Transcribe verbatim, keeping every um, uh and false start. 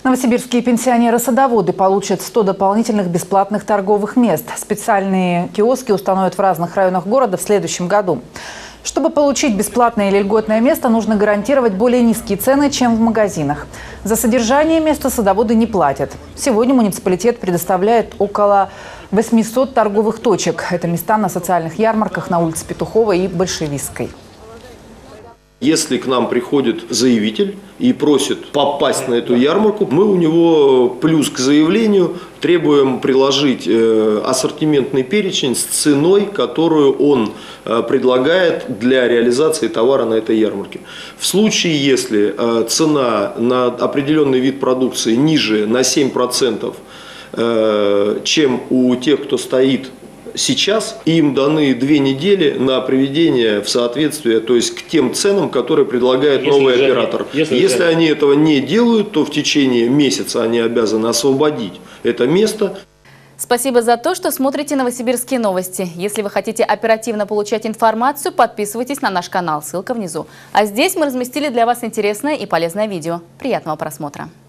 Новосибирские пенсионеры-садоводы получат сто дополнительных бесплатных торговых мест. Специальные киоски установят в разных районах города в следующем году. Чтобы получить бесплатное или льготное место, нужно гарантировать более низкие цены, чем в магазинах. За содержание места садоводы не платят. Сегодня муниципалитет предоставляет около восьмисот торговых точек. Это места на социальных ярмарках на улице Петухова и Большевистской. Если к нам приходит заявитель и просит попасть на эту ярмарку, мы у него плюс к заявлению требуем приложить ассортиментный перечень с ценой, которую он предлагает для реализации товара на этой ярмарке. В случае, если цена на определенный вид продукции ниже на семь процентов, чем у тех, кто стоит сейчас, им даны две недели на приведение в соответствие, то есть к тем ценам, которые предлагает если новый оператор. Они, если если они этого не делают, то в течение месяца они обязаны освободить это место. Спасибо за то, что смотрите Новосибирские новости. Если вы хотите оперативно получать информацию, подписывайтесь на наш канал, ссылка внизу. А здесь мы разместили для вас интересное и полезное видео. Приятного просмотра!